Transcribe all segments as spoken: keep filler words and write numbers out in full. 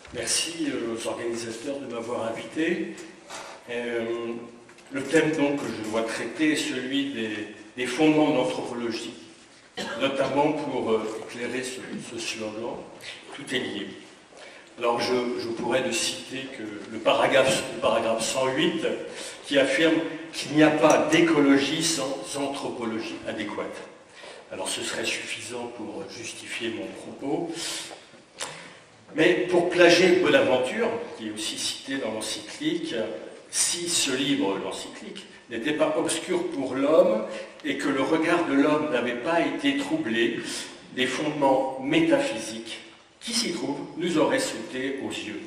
Merci aux organisateurs de m'avoir invité. Euh, le thème donc, que je dois traiter est celui des, des fondements de l'anthropologie, notamment pour euh, éclairer ce, ce slogan « Tout est lié ». Alors je, je pourrais ne citer que le paragraphe, le paragraphe cent huit qui affirme qu'il n'y a pas d'écologie sans anthropologie adéquate. Alors ce serait suffisant pour justifier mon propos. Mais pour plager Bonaventure, qui est aussi cité dans l'encyclique, si ce livre, l'encyclique, n'était pas obscur pour l'homme et que le regard de l'homme n'avait pas été troublé des fondements métaphysiques qui s'y trouvent, nous aurait sauté aux yeux.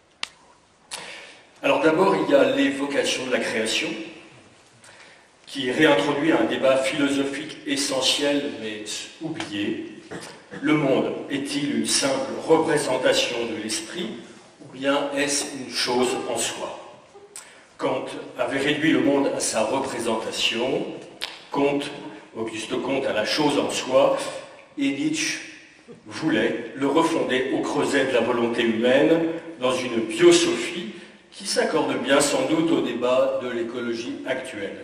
Alors d'abord, il y a l'évocation de la création, qui réintroduit un débat philosophique essentiel mais oublié. Le monde est-il une simple représentation de l'esprit ou bien est-ce une chose en soi? Kant avait réduit le monde à sa représentation, Comte, Auguste Comte à la chose en soi, et Nietzsche voulait le refonder au creuset de la volonté humaine dans une biosophie qui s'accorde bien sans doute au débat de l'écologie actuelle.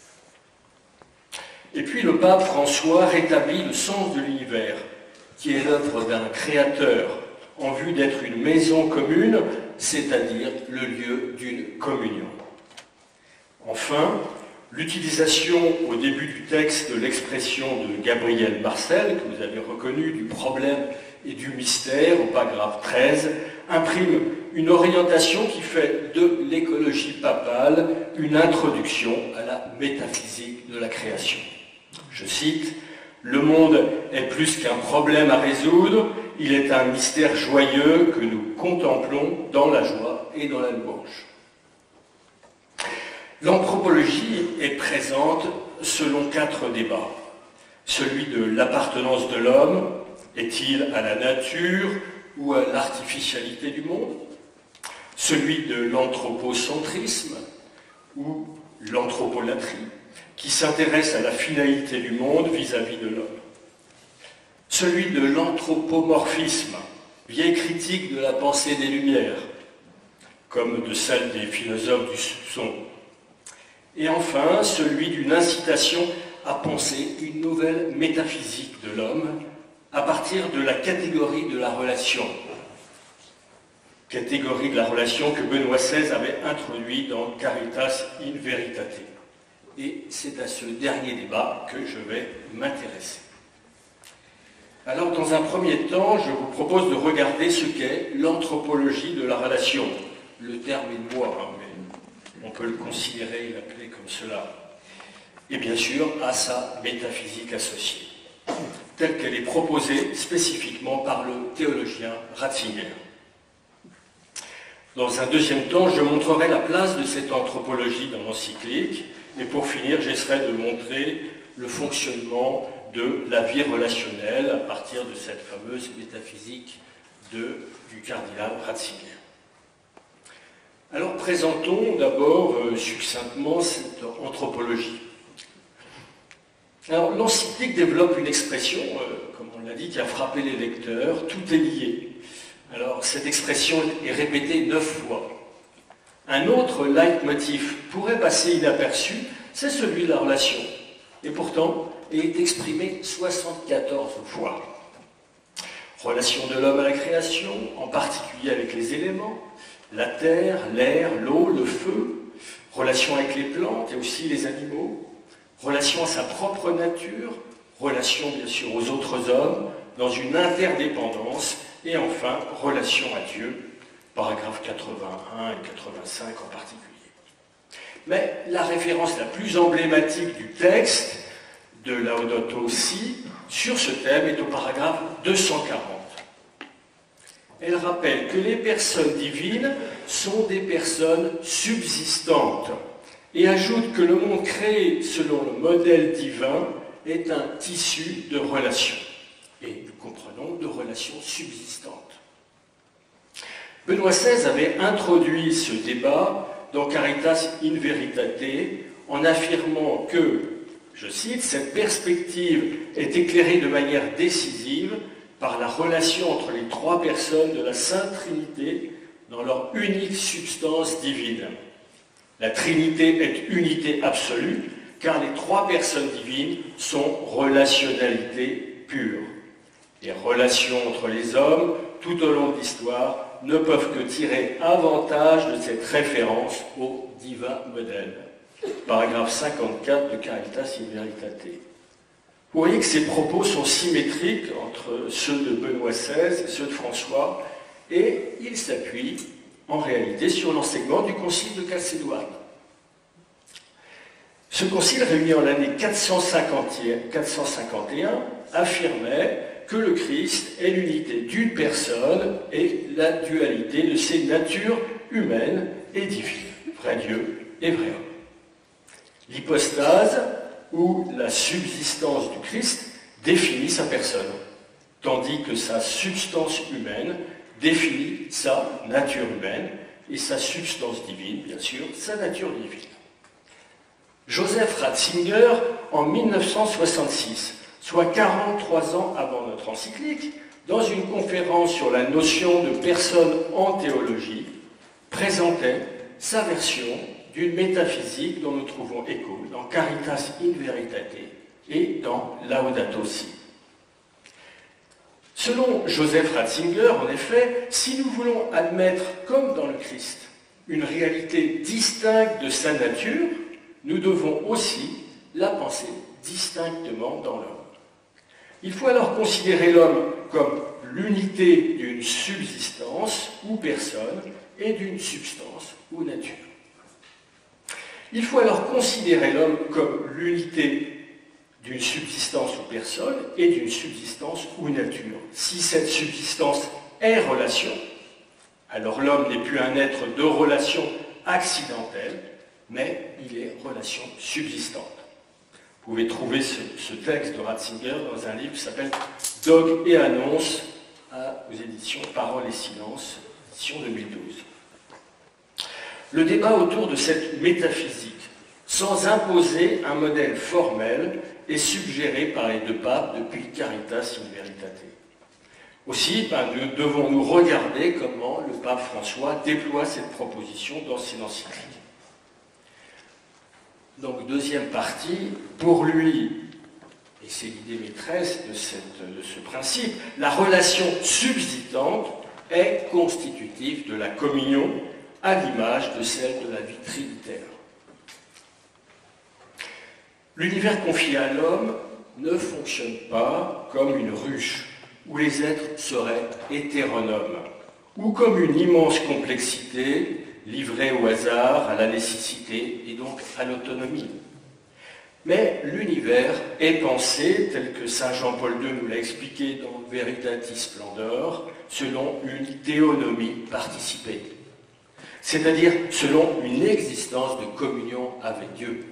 Et puis le pape François rétablit le sens de l'univers, qui est l'œuvre d'un créateur en vue d'être une maison commune, c'est-à-dire le lieu d'une communion. Enfin, l'utilisation au début du texte de l'expression de Gabriel Marcel, que vous avez reconnu, du problème et du mystère, au paragraphe treize, imprime une orientation qui fait de l'écologie papale une introduction à la métaphysique de la création. Je cite, « Le monde est plus qu'un problème à résoudre, il est un mystère joyeux que nous contemplons dans la joie et dans la louange. » L'anthropologie est présente selon quatre débats. Celui de l'appartenance de l'homme, est-il à la nature ou à l'artificialité du monde? Celui de l'anthropocentrisme ou l'anthropolatrie, qui s'intéresse à la finalité du monde vis-à-vis de l'homme. Celui de l'anthropomorphisme, vieille critique de la pensée des Lumières, comme de celle des philosophes du soupçon. Et enfin, celui d'une incitation à penser une nouvelle métaphysique de l'homme à partir de la catégorie de la relation. Catégorie de la relation que Benoît seize avait introduit dans Caritas in Veritate. Et c'est à ce dernier débat que je vais m'intéresser. Alors, dans un premier temps, je vous propose de regarder ce qu'est l'anthropologie de la relation. Le terme est de moi, hein, mais on peut le considérer et l'appeler comme cela. Et bien sûr, à sa métaphysique associée, telle qu'elle est proposée spécifiquement par le théologien Ratzinger. Dans un deuxième temps, je montrerai la place de cette anthropologie dans l'encyclique, et pour finir, j'essaierai de montrer le fonctionnement de la vie relationnelle à partir de cette fameuse métaphysique de, du cardinal Ratzinger. Alors présentons d'abord euh, succinctement cette anthropologie. Alors l'encyclique développe une expression, euh, comme on l'a dit, qui a frappé les lecteurs, tout est lié. Alors cette expression est répétée neuf fois. Un autre leitmotiv pourrait passer inaperçu, c'est celui de la relation. Et pourtant, il est exprimé soixante-quatorze fois. Relation de l'homme à la création, en particulier avec les éléments, la terre, l'air, l'eau, le feu, relation avec les plantes et aussi les animaux, relation à sa propre nature, relation bien sûr aux autres hommes, dans une interdépendance, et enfin, relation à Dieu, paragraphes quatre-vingt-un et quatre-vingt-cinq en particulier. Mais la référence la plus emblématique du texte de Laudato Si sur ce thème est au paragraphe deux cent quarante. Elle rappelle que les personnes divines sont des personnes subsistantes et ajoute que le monde créé selon le modèle divin est un tissu de relations. Et nous comprenons de relations subsistantes. Benoît seize avait introduit ce débat dans Caritas in Veritate en affirmant que, je cite, cette perspective est éclairée de manière décisive par la relation entre les trois personnes de la Sainte Trinité dans leur unique substance divine. La Trinité est unité absolue, car les trois personnes divines sont relationnalité pure. Les relations entre les hommes, tout au long de l'histoire, ne peuvent que tirer avantage de cette référence au divin modèle. Paragraphe cinquante-quatre de Caritas in Veritate. Vous voyez que ces propos sont symétriques entre ceux de Benoît seize et ceux de François, et ils s'appuient en réalité sur l'enseignement du Concile de Chalcédoine. Ce concile, réuni en l'année quatre cent cinquante et un, affirmait que le Christ est l'unité d'une personne et la dualité de ses natures humaines et divines, vrai Dieu et vrai homme. L'hypostase, ou la subsistance du Christ, définit sa personne, tandis que sa substance humaine définit sa nature humaine, et sa substance divine, bien sûr, sa nature divine. Joseph Ratzinger, en mille neuf cent soixante-six, soit quarante-trois ans avant notre encyclique, dans une conférence sur la notion de personne en théologie, présentait sa version d'une métaphysique dont nous trouvons écho dans Caritas in Veritate et dans Laudato Si. Selon Joseph Ratzinger, en effet, si nous voulons admettre, comme dans le Christ, une réalité distincte de sa nature, nous devons aussi la penser distinctement dans l'homme. Il faut alors considérer l'homme comme l'unité d'une subsistance ou personne et d'une substance ou nature. Il faut alors considérer l'homme comme l'unité d'une subsistance ou personne et d'une subsistance ou nature. Si cette subsistance est relation, alors l'homme n'est plus un être de relation accidentelle, mais il est relation subsistante. Vous pouvez trouver ce, ce texte de Ratzinger dans un livre qui s'appelle « Dogme et annonce » aux éditions Paroles et Silence, édition deux mille douze. Le débat autour de cette métaphysique, sans imposer un modèle formel, est suggéré par les deux papes depuis Caritas in Veritate. Aussi, ben, nous devons nous regarder comment le pape François déploie cette proposition dans ses encycliques. Donc, deuxième partie, pour lui, et c'est l'idée maîtresse de, cette, de ce principe, la relation subsistante est constitutive de la communion à l'image de celle de la vie trinitaire. L'univers confié à l'homme ne fonctionne pas comme une ruche où les êtres seraient hétéronomes, ou comme une immense complexité livrée au hasard, à la nécessité et donc à l'autonomie. Mais l'univers est pensé, tel que saint Jean-Paul deux nous l'a expliqué dans Veritatis Splendor, selon une théonomie participée, c'est-à-dire selon une existence de communion avec Dieu.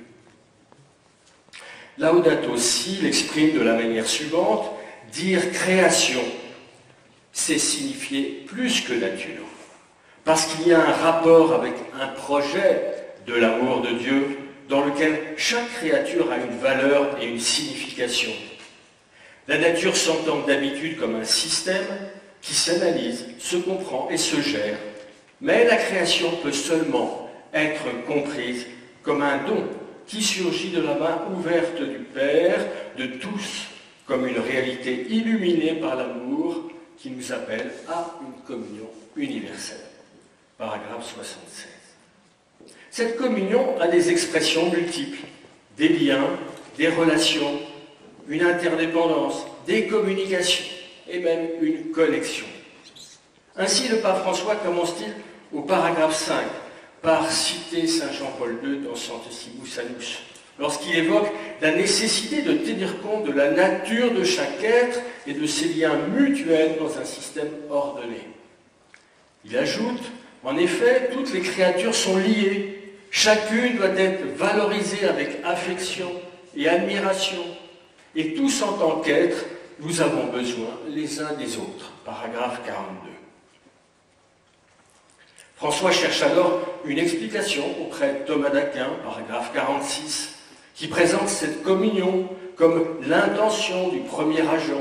Laudato Si l'exprime de la manière suivante: dire création, c'est signifier plus que nature, parce qu'il y a un rapport avec un projet de l'amour de Dieu dans lequel chaque créature a une valeur et une signification. La nature s'entend d'habitude comme un système qui s'analyse, se comprend et se gère, mais la création peut seulement être comprise comme un don qui surgit de la main ouverte du Père, de tous, comme une réalité illuminée par l'amour qui nous appelle à une communion universelle. Paragraphe soixante-seize. Cette communion a des expressions multiples, des liens, des relations, une interdépendance, des communications et même une connexion. Ainsi, le pape François commence-t-il au paragraphe cinq par citer saint Jean-Paul deux dans Centesimus Annus, lorsqu'il évoque la nécessité de tenir compte de la nature de chaque être et de ses liens mutuels dans un système ordonné. Il ajoute: en effet, toutes les créatures sont liées, chacune doit être valorisée avec affection et admiration, et tous en tant qu'êtres, nous avons besoin les uns des autres. Paragraphe quarante-deux. François cherche alors une explication auprès de Thomas d'Aquin, paragraphe quarante-six, qui présente cette communion comme l'intention du premier agent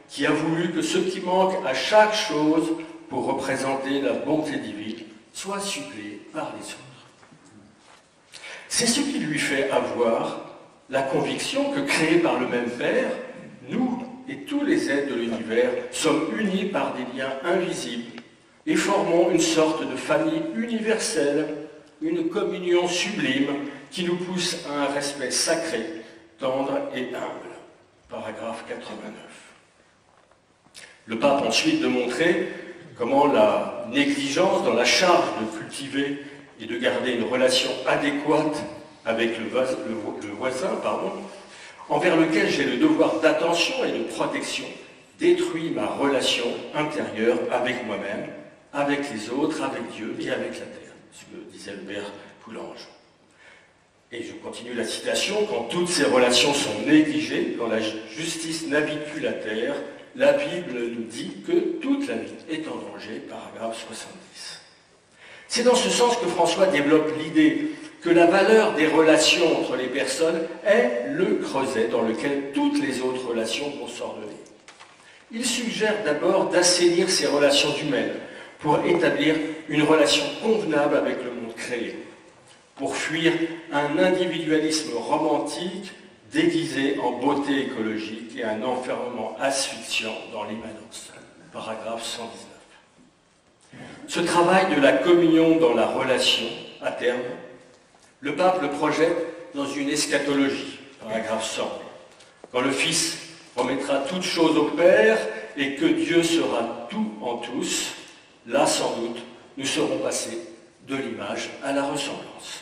qui a voulu que ce qui manque à chaque chose pour représenter la bonté divine soit suppléé par les autres. C'est ce qui lui fait avoir la conviction que, créés par le même Père, nous et tous les êtres de l'univers sommes unis par des liens invisibles et formons une sorte de famille universelle, une communion sublime qui nous pousse à un respect sacré, tendre et humble. Paragraphe quatre-vingt-neuf. Le pape ensuite de montrer comment la négligence dans la charge de cultiver et de garder une relation adéquate avec le, le, le voisin, pardon, envers lequel j'ai le devoir d'attention et de protection, détruit ma relation intérieure avec moi-même, avec les autres, avec Dieu et avec la terre, ce que disait le père Poulange. Et je continue la citation, quand toutes ces relations sont négligées, quand la justice n'habite plus la terre, la Bible nous dit que toute la vie est en danger, paragraphe soixante-dix. C'est dans ce sens que François développe l'idée que la valeur des relations entre les personnes est le creuset dans lequel toutes les autres relations vont s'ordonner. Il suggère d'abord d'assainir ces relations humaines pour établir une relation convenable avec le monde créé, pour fuir un individualisme romantique déguisé en beauté écologique et un enfermement asphyxiant dans l'immanence. Paragraphe cent dix-neuf. Ce travail de la communion dans la relation, à terme, le pape le projette dans une eschatologie, paragraphe cent. Quand le Fils remettra toutes choses au Père et que Dieu sera tout en tous, là sans doute, nous serons passés de l'image à la ressemblance.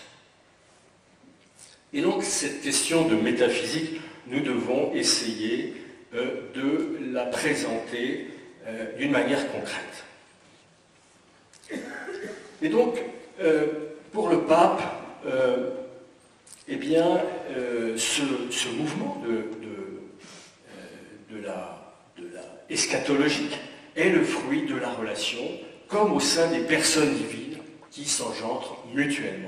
Et donc, cette question de métaphysique, nous devons essayer euh, de la présenter euh, d'une manière concrète. Et donc, euh, pour le pape, euh, eh bien, euh, ce, ce mouvement de, de, euh, de, la, de la eschatologique est le fruit de la relation, comme au sein des personnes divines qui s'engendrent mutuellement.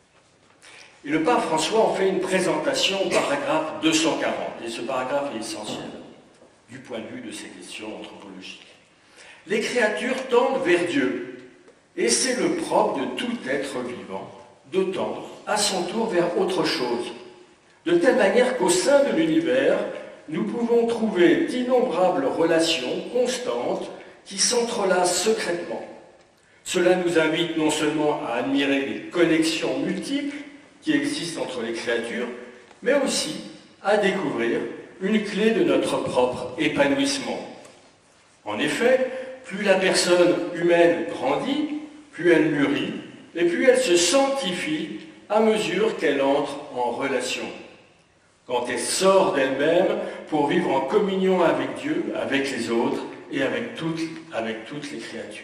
Et le pape François en fait une présentation au paragraphe deux cent quarante, et ce paragraphe est essentiel du point de vue de ces questions anthropologiques. Les créatures tendent vers Dieu, et c'est le propre de tout être vivant de tendre à son tour vers autre chose, de telle manière qu'au sein de l'univers, nous pouvons trouver d'innombrables relations constantes qui s'entrelacent secrètement. Cela nous invite non seulement à admirer les connexions multiples qui existent entre les créatures, mais aussi à découvrir une clé de notre propre épanouissement. En effet, plus la personne humaine grandit, plus elle mûrit, et plus elle se sanctifie à mesure qu'elle entre en relation. Quand elle sort d'elle-même pour vivre en communion avec Dieu, avec les autres et avec toutes, avec toutes les créatures.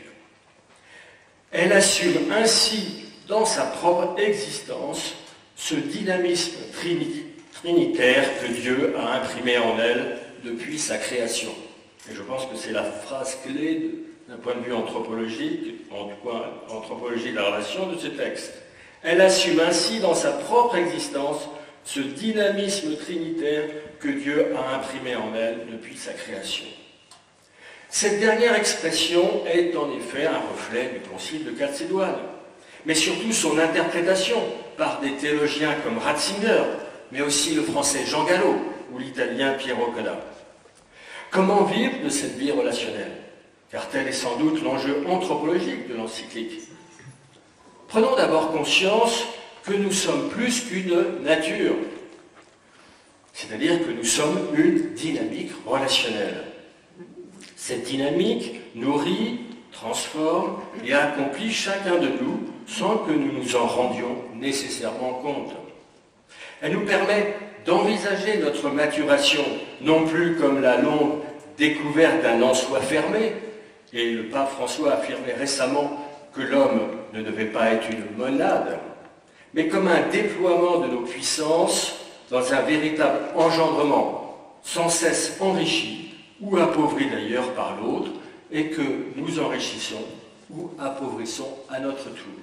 Elle assume ainsi dans sa propre existence ce dynamisme trinitaire que Dieu a imprimé en elle depuis sa création. Et je pense que c'est la phrase clé d'un point de vue anthropologique, en tout cas anthropologie de la relation de ce texte. Elle assume ainsi dans sa propre existence ce dynamisme trinitaire que Dieu a imprimé en elle depuis sa création. Cette dernière expression est en effet un reflet du concile de Chalcédoine, mais surtout son interprétation par des théologiens comme Ratzinger, mais aussi le français Jean Gallo ou l'italien Piero Coda. Comment vivre de cette vie relationnelle? Car tel est sans doute l'enjeu anthropologique de l'encyclique. Prenons d'abord conscience que nous sommes plus qu'une nature, c'est-à-dire que nous sommes une dynamique relationnelle. Cette dynamique nourrit, transforme et accomplit chacun de nous sans que nous nous en rendions nécessairement compte. Elle nous permet d'envisager notre maturation non plus comme la longue découverte d'un en-soi fermé, et le pape François affirmait récemment que l'homme ne devait pas être une monade, mais comme un déploiement de nos puissances dans un véritable engendrement, sans cesse enrichi ou appauvri d'ailleurs par l'autre, et que nous enrichissons ou appauvrissons à notre tour.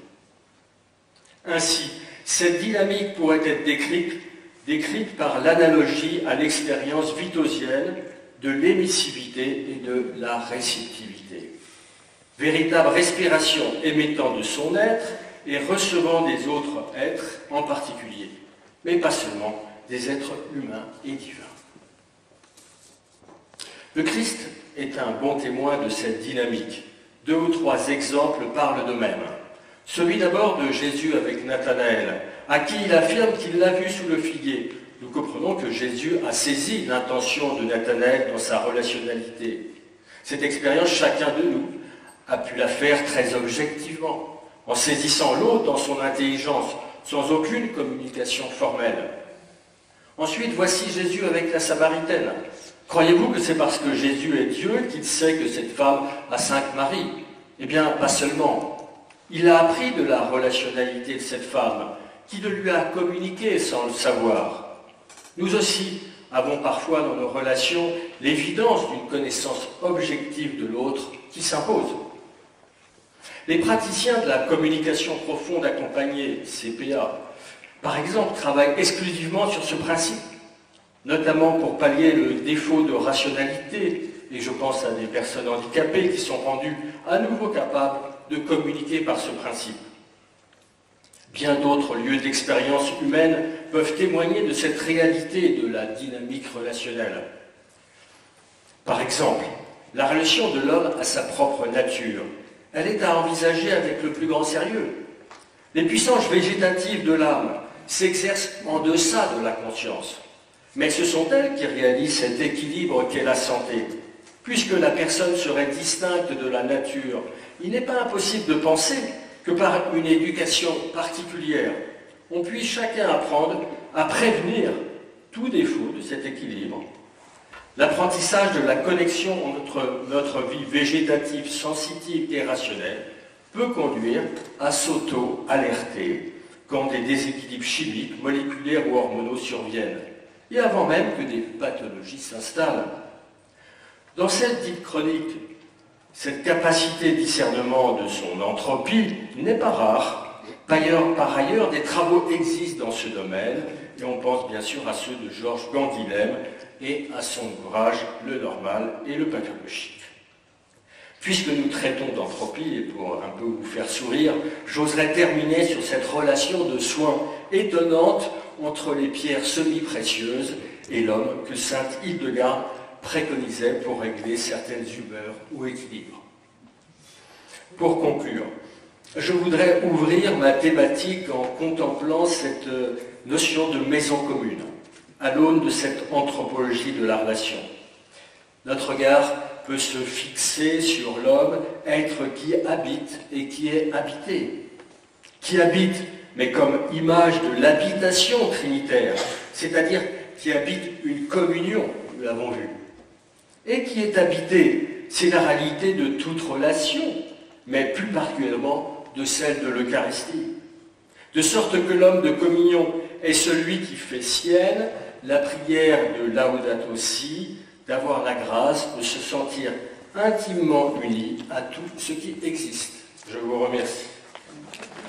Ainsi, cette dynamique pourrait être décrite, décrite par l'analogie à l'expérience vitosienne de l'émissivité et de la réceptivité. Véritable respiration émettant de son être et recevant des autres êtres en particulier, mais pas seulement des êtres humains et divins. Le Christ est un bon témoin de cette dynamique. Deux ou trois exemples parlent d'eux-mêmes. Celui d'abord de Jésus avec Nathanaël, à qui il affirme qu'il l'a vu sous le figuier. Nous comprenons que Jésus a saisi l'intention de Nathanaël dans sa relationnalité. Cette expérience, chacun de nous a pu la faire très objectivement, en saisissant l'autre dans son intelligence, sans aucune communication formelle. Ensuite, voici Jésus avec la Samaritaine. Croyez-vous que c'est parce que Jésus est Dieu qu'il sait que cette femme a cinq maris? Eh bien, pas seulement. Il a appris de la relationnalité de cette femme, qui le lui a communiqué sans le savoir. Nous aussi avons parfois dans nos relations l'évidence d'une connaissance objective de l'autre qui s'impose. Les praticiens de la communication profonde accompagnée, C P A, par exemple, travaillent exclusivement sur ce principe, notamment pour pallier le défaut de rationalité, et je pense à des personnes handicapées qui sont rendues à nouveau capables de communiquer par ce principe. Bien d'autres lieux d'expérience humaine peuvent témoigner de cette réalité de la dynamique relationnelle. Par exemple, la relation de l'homme à sa propre nature, elle est à envisager avec le plus grand sérieux. Les puissances végétatives de l'âme s'exercent en deçà de la conscience, mais ce sont elles qui réalisent cet équilibre qu'est la santé. Puisque la personne serait distincte de la nature, il n'est pas impossible de penser que par une éducation particulière, on puisse chacun apprendre à prévenir tout défaut de cet équilibre. L'apprentissage de la connexion entre notre vie végétative, sensitive et rationnelle peut conduire à s'auto-alerter quand des déséquilibres chimiques, moléculaires ou hormonaux surviennent, et avant même que des pathologies s'installent. Dans cette dite chronique, cette capacité de discernement de son entropie n'est pas rare. Par ailleurs, par ailleurs, des travaux existent dans ce domaine, et on pense bien sûr à ceux de Georges Gandilem et à son ouvrage « Le normal et le pathologique ». Puisque nous traitons d'entropie, et pour un peu vous faire sourire, j'oserais terminer sur cette relation de soins étonnante entre les pierres semi-précieuses et l'homme que sainte Hildegarde préconisait pour régler certaines humeurs ou équilibres. Pour conclure, je voudrais ouvrir ma thématique en contemplant cette notion de maison commune, à l'aune de cette anthropologie de la relation. Notre regard peut se fixer sur l'homme, être qui habite et qui est habité. Qui habite, mais comme image de l'habitation trinitaire, c'est-à-dire qui habite une communion, nous l'avons vu. Et qui est habité, c'est la réalité de toute relation, mais plus particulièrement de celle de l'Eucharistie. De sorte que l'homme de communion est celui qui fait sienne la prière de Laudato Si, d'avoir la grâce de se sentir intimement uni à tout ce qui existe. Je vous remercie.